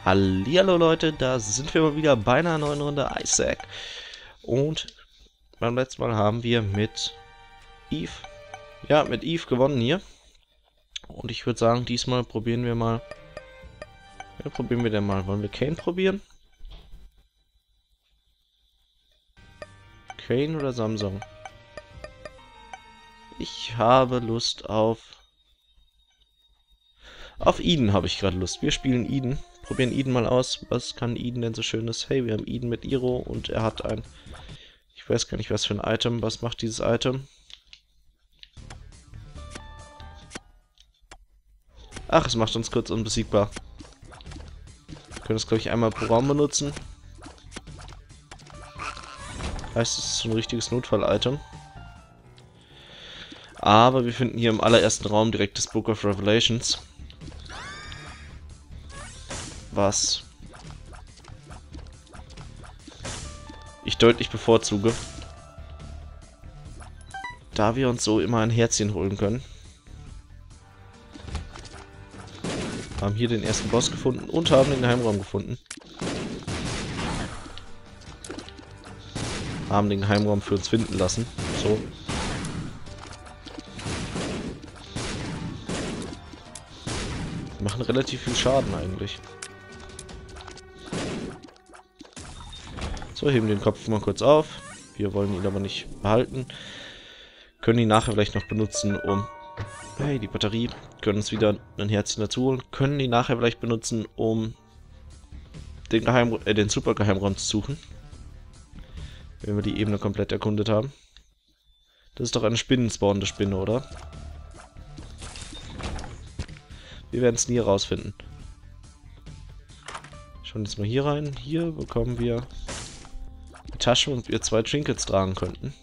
Hallihallo Leute, da sind wir mal wieder bei einer neuen Runde Isaac. Und beim letzten Mal haben wir mit Eve, mit Eve gewonnen hier. Und ich würde sagen, diesmal probieren wir mal. Ja, probieren wir denn mal. Wollen wir Kain probieren? Kain oder Samsung? Ich habe Lust auf Eden habe ich gerade Lust. Wir spielen Eden. Probieren Eden mal aus. Was kann Eden denn so Schönes? Hey, wir haben Eden mit Iro und er hat ein... Ich weiß gar nicht, was für ein Item. Was macht dieses Item? Ach, es macht uns kurz unbesiegbar. Wir können es, glaube ich, einmal pro Raum benutzen. Heißt, es ist so ein richtiges Notfall-Item. Aber wir finden hier im allerersten Raum direkt das Book of Revelations. Was ich deutlich bevorzuge. Da wir uns so immer ein Herzchen holen können. Haben hier den ersten Boss gefunden und haben den Geheimraum gefunden. Haben den Geheimraum für uns finden lassen. So. Machen relativ viel Schaden eigentlich. So, heben den Kopf mal kurz auf. Wir wollen ihn aber nicht behalten. Können ihn nachher vielleicht noch benutzen, um... Hey, die Batterie. Können uns wieder ein Herzchen dazu holen. Können ihn nachher vielleicht benutzen, um den Super-Geheimraum zu suchen. Wenn wir die Ebene komplett erkundet haben. Das ist doch eine spinnenspawnende Spinne, oder? Wir werden es nie herausfinden. Schauen jetzt mal hier rein. Hier bekommen wir die Tasche, und wir 2 Trinkets tragen könnten.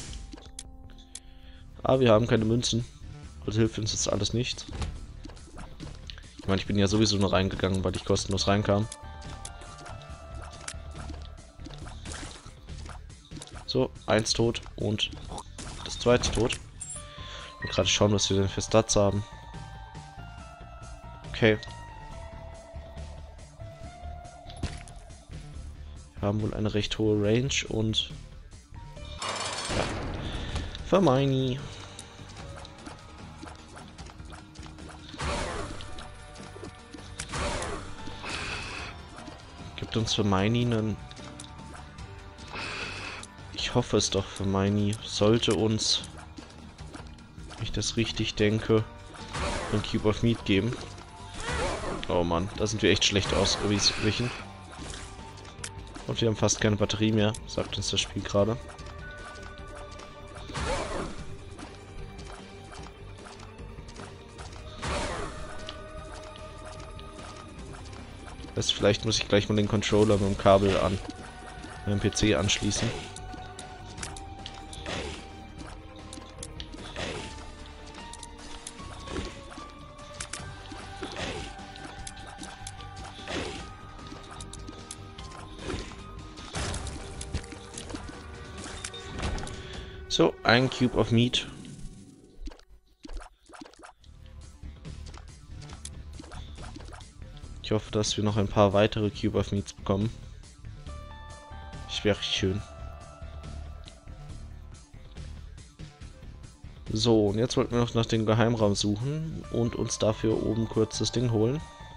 Aber wir haben keine Münzen. Das hilft uns jetzt alles nicht. Ich meine, ich bin ja sowieso nur reingegangen, weil ich kostenlos reinkam. So, 1 tot und das zweite tot. Und gerade schauen, was wir denn für Stats haben. Okay. Wir haben wohl eine recht hohe Range und... Ja. Vermeini. Gibt uns Vermeini einen... Ich hoffe es doch, Vermeini sollte uns, wenn ich das richtig denke, einen Cube of Meat geben. Oh Mann, da sind wir echt schlecht ausgewichen. Und wir haben fast keine Batterie mehr, sagt uns das Spiel gerade. Vielleicht muss ich gleich mal den Controller mit dem Kabel an meinem PC anschließen. So, ein Cube of Meat. Ich hoffe, dass wir noch ein paar weitere Cube of Meats bekommen. Das wäre schön. So, und jetzt wollten wir noch nach dem Geheimraum suchen und uns dafür oben kurz das Ding holen.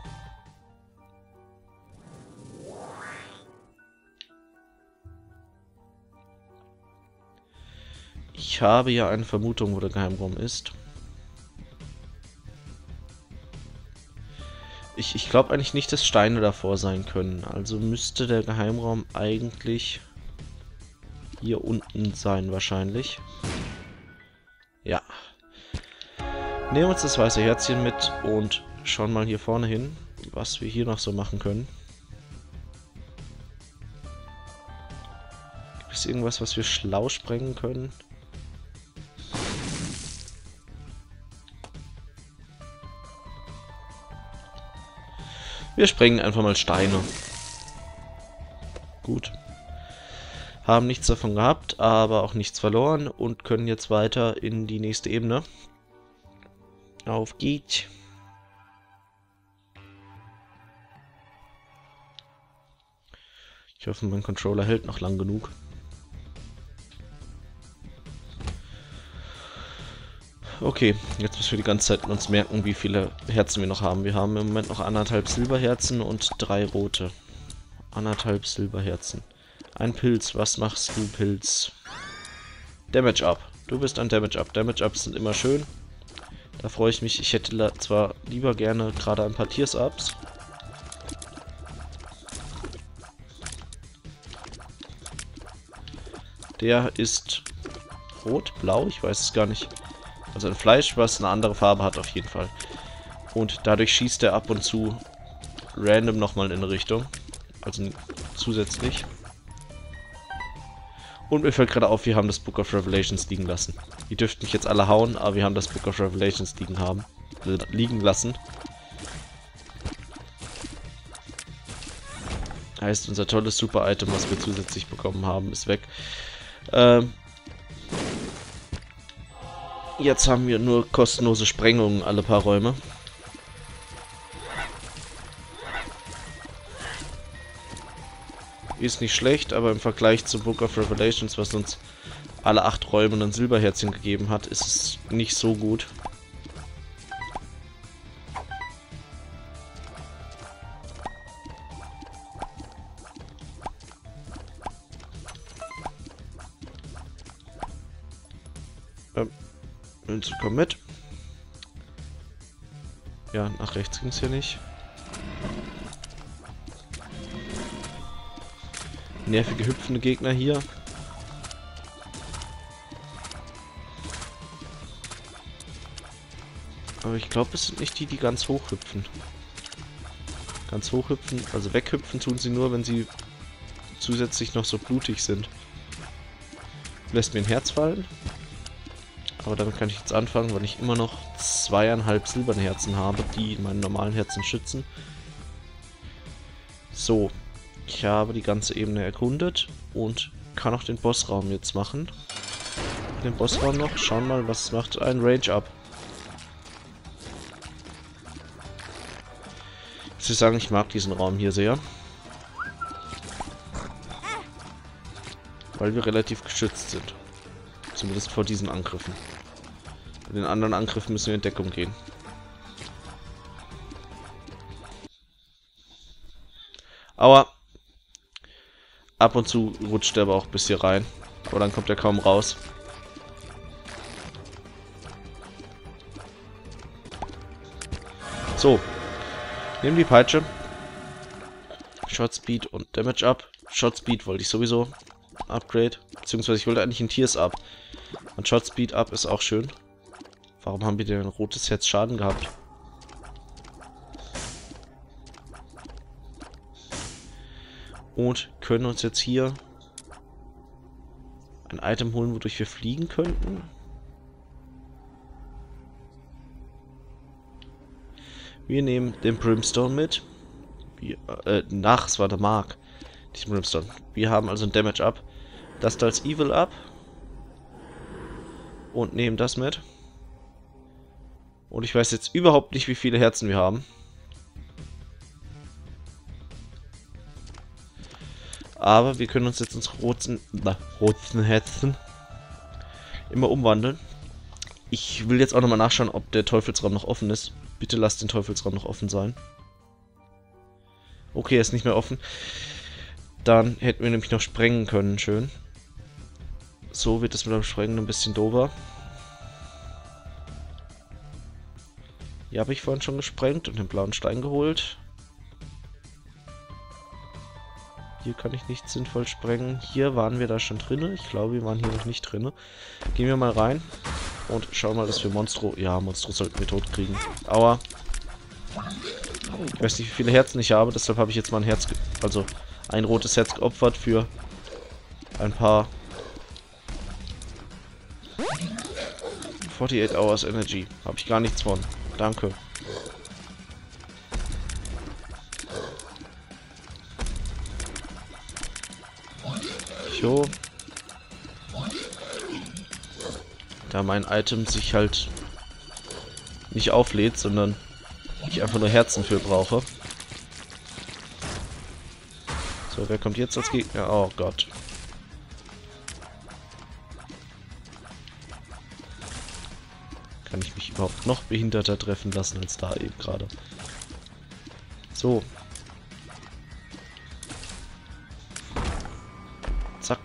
Ich habe ja eine Vermutung, wo der Geheimraum ist. Ich glaube eigentlich nicht, dass Steine davor sein können. Also müsste der Geheimraum eigentlich hier unten sein wahrscheinlich. Ja. Nehmen uns das weiße Herzchen mit und schauen mal hier vorne hin, was wir hier noch so machen können. Gibt es irgendwas, was wir schlau sprengen können? Wir sprengen einfach mal Steine. Gut. Haben nichts davon gehabt, aber auch nichts verloren und können jetzt weiter in die nächste Ebene. Auf geht's. Ich hoffe, mein Controller hält noch lang genug. Okay, jetzt müssen wir die ganze Zeit uns merken, wie viele Herzen wir noch haben. Wir haben im Moment noch 1,5 Silberherzen und 3 rote. 1,5 Silberherzen. Ein Pilz. Was machst du, Pilz? Damage Up. Du bist ein Damage Up. Damage Ups sind immer schön. Da freue ich mich. Ich hätte zwar lieber gerne gerade ein paar Tears Ups. Der ist rot, blau, ich weiß es gar nicht. Also ein Fleisch, was eine andere Farbe hat auf jeden Fall. Und dadurch schießt er ab und zu random nochmal in eine Richtung. Also zusätzlich. Und mir fällt gerade auf, wir haben das Book of Revelations liegen lassen. Ihr dürft mich jetzt alle hauen, aber wir haben das Book of Revelations liegen lassen. Heißt, unser tolles Super-Item, was wir zusätzlich bekommen haben, ist weg. Jetzt haben wir nur kostenlose Sprengungen alle paar Räume. Ist nicht schlecht, aber im Vergleich zum Book of Revelations, was uns alle 8 Räume ein Silberherzchen gegeben hat, ist es nicht so gut. Komm mit. Ja, nach rechts ging es hier nicht. Nervige hüpfende Gegner hier. Aber ich glaube, es sind nicht die, die ganz hoch hüpfen. Ganz hoch hüpfen, also weghüpfen tun sie nur, wenn sie zusätzlich noch so blutig sind. Lässt mir ein Herz fallen. Aber damit kann ich jetzt anfangen, weil ich immer noch 2,5 silberne Herzen habe, die meinen normalen Herzen schützen. So, ich habe die ganze Ebene erkundet und kann auch den Bossraum jetzt machen. Den Bossraum noch, schauen mal, was macht ein Range-Up. Ich muss sagen, ich mag diesen Raum hier sehr. Weil wir relativ geschützt sind. Zumindest vor diesen Angriffen. Bei den anderen Angriffen müssen wir in Deckung gehen. Aber ab und zu rutscht er aber auch bis hier rein. Aber dann kommt er kaum raus. So. Nehmen die Peitsche. Shot Speed und Damage Up. Shot Speed wollte ich sowieso Upgrade. Beziehungsweise ich wollte eigentlich ein Tears Up. Und Shot Speed Up ist auch schön. Warum haben wir denn ein rotes Herz Schaden gehabt? Und können uns jetzt hier ein Item holen, wodurch wir fliegen könnten. Wir nehmen den Brimstone mit. Es war der Mark. Diesen Brimstone. Wir haben also ein Damage Up. Das da als Evil Up. Und nehmen das mit. Und ich weiß jetzt überhaupt nicht, wie viele Herzen wir haben. Aber wir können uns jetzt ins roten Herzen immer umwandeln. Ich will jetzt auch nochmal nachschauen, ob der Teufelsraum noch offen ist. Bitte lasst den Teufelsraum noch offen sein. Okay, er ist nicht mehr offen. Dann hätten wir nämlich noch sprengen können, schön. So wird es mit dem Sprengen ein bisschen doofer. Hier habe ich vorhin schon gesprengt und den blauen Stein geholt. Hier kann ich nicht sinnvoll sprengen. Hier waren wir da schon drinne. Ich glaube, wir waren hier noch nicht drinne. Gehen wir mal rein und schauen mal, dass wir Monstro... Ja, Monstro sollten wir tot kriegen. Aua. Ich weiß nicht, wie viele Herzen ich habe, deshalb habe ich jetzt mal ein Herz... Also ein rotes Herz geopfert für ein paar... 48 Hours Energy. Habe ich gar nichts von. Danke. Jo. Da mein Item sich halt nicht auflädt, sondern ich einfach nur Herzen für brauche. So, wer kommt jetzt als Gegner? Oh Gott. Kann ich mich überhaupt noch behinderter treffen lassen als da eben gerade? So. Zack.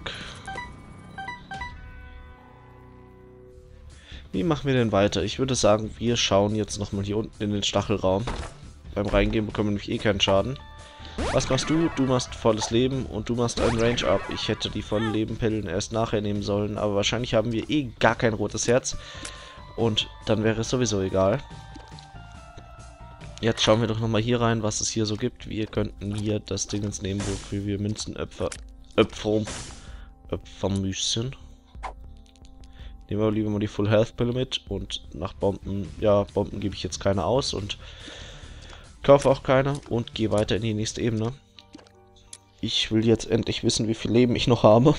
Wie machen wir denn weiter? Ich würde sagen, wir schauen jetzt nochmal hier unten in den Stachelraum. Beim Reingehen bekommen wir nämlich eh keinen Schaden. Was machst du? Du machst volles Leben und du machst ein Range-Up. Ich hätte die vollen Lebenpillen erst nachher nehmen sollen, aber wahrscheinlich haben wir eh gar kein rotes Herz. Und dann wäre es sowieso egal. Jetzt schauen wir doch nochmal hier rein, was es hier so gibt. Wir könnten hier das Ding ins nehmen, wofür wir Münzen opfern müssen. Nehmen wir lieber mal die Full Health Pille mit und nach Bomben, ja, Bomben gebe ich jetzt keine aus und kaufe auch keine und gehe weiter in die nächste Ebene. Ich will jetzt endlich wissen, wie viel Leben ich noch habe.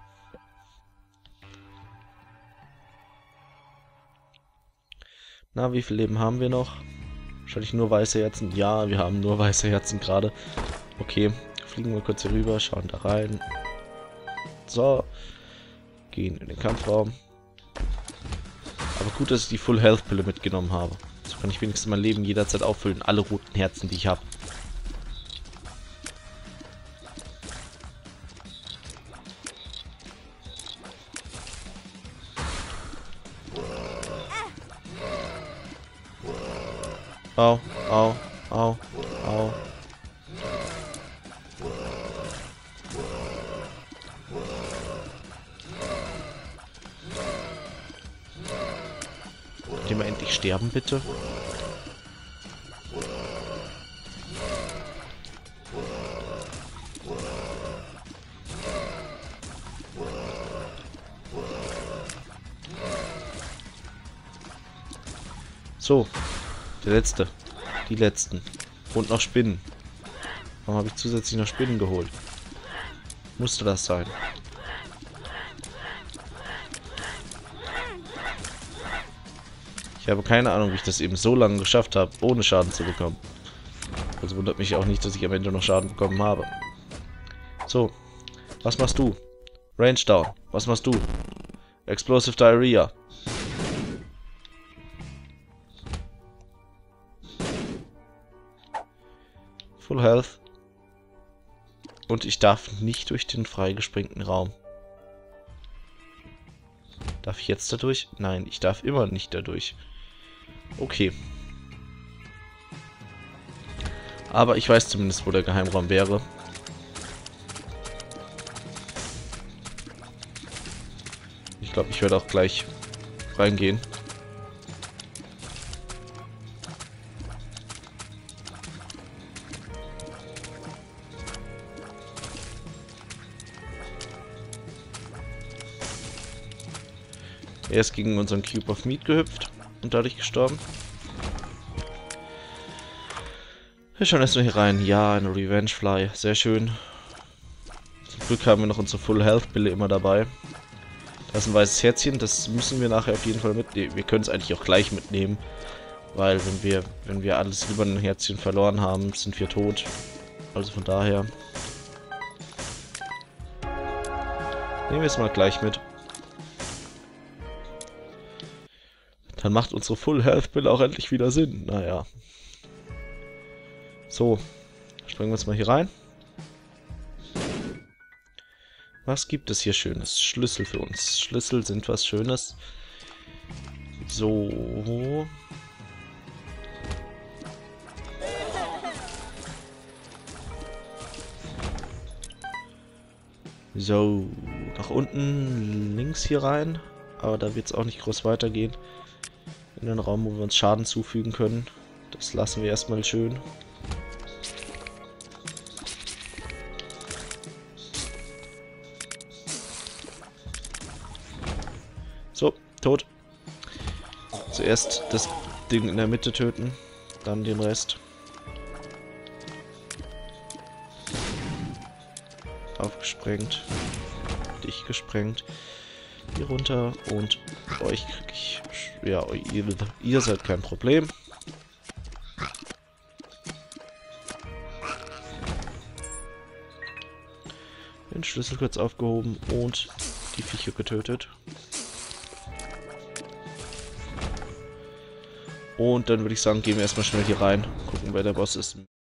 Na, wie viel Leben haben wir noch? Wahrscheinlich nur weiße Herzen. Ja, wir haben nur weiße Herzen gerade. Okay, fliegen wir kurz hier rüber, schauen da rein. So, gehen in den Kampfraum. Aber gut, dass ich die Full Health Pille mitgenommen habe. So kann ich wenigstens mein Leben jederzeit auffüllen. Alle roten Herzen, die ich habe. Au, au, au, au. Könnt ihr mal endlich sterben, bitte? So, der letzte. Die letzten. Und noch Spinnen. Warum habe ich zusätzlich noch Spinnen geholt? Musste das sein? Ich habe keine Ahnung, wie ich das eben so lange geschafft habe, ohne Schaden zu bekommen. Also wundert mich auch nicht, dass ich am Ende noch Schaden bekommen habe. So, was machst du? Range Down. Was machst du? Explosive Diarrhea. Full Health. Und ich darf nicht durch den freigespringten Raum. Darf ich jetzt da durch? Nein, ich darf immer nicht da durch. Okay. Aber ich weiß zumindest, wo der Geheimraum wäre. Ich glaube, ich werde auch gleich reingehen. Er ist gegen unseren Cube of Meat gehüpft und dadurch gestorben. Wir schauen erstmal hier rein. Ja, eine Revenge Fly. Sehr schön. Zum Glück haben wir noch unsere Full Health Pille immer dabei. Da ist ein weißes Herzchen. Das müssen wir nachher auf jeden Fall mitnehmen. Wir können es eigentlich auch gleich mitnehmen. Weil wenn wir alles silberne Herzchen verloren haben, sind wir tot. Also von daher. Nehmen wir es mal gleich mit. Dann macht unsere Full Health Pille auch endlich wieder Sinn. Naja. So. Springen wir jetzt mal hier rein. Was gibt es hier Schönes? Schlüssel für uns. Schlüssel sind was Schönes. So. So. Nach unten links hier rein. Aber da wird es auch nicht groß weitergehen. In den Raum, wo wir uns Schaden zufügen können. Das lassen wir erstmal schön. So, tot. Zuerst das Ding in der Mitte töten, dann den Rest. Aufgesprengt. Dich gesprengt. Hier runter und euch krieg ich... Ja, ihr seid kein Problem. Den Schlüssel kurz aufgehoben und die Viecher getötet. Und dann würde ich sagen, gehen wir erstmal schnell hier rein. Gucken, wer der Boss ist.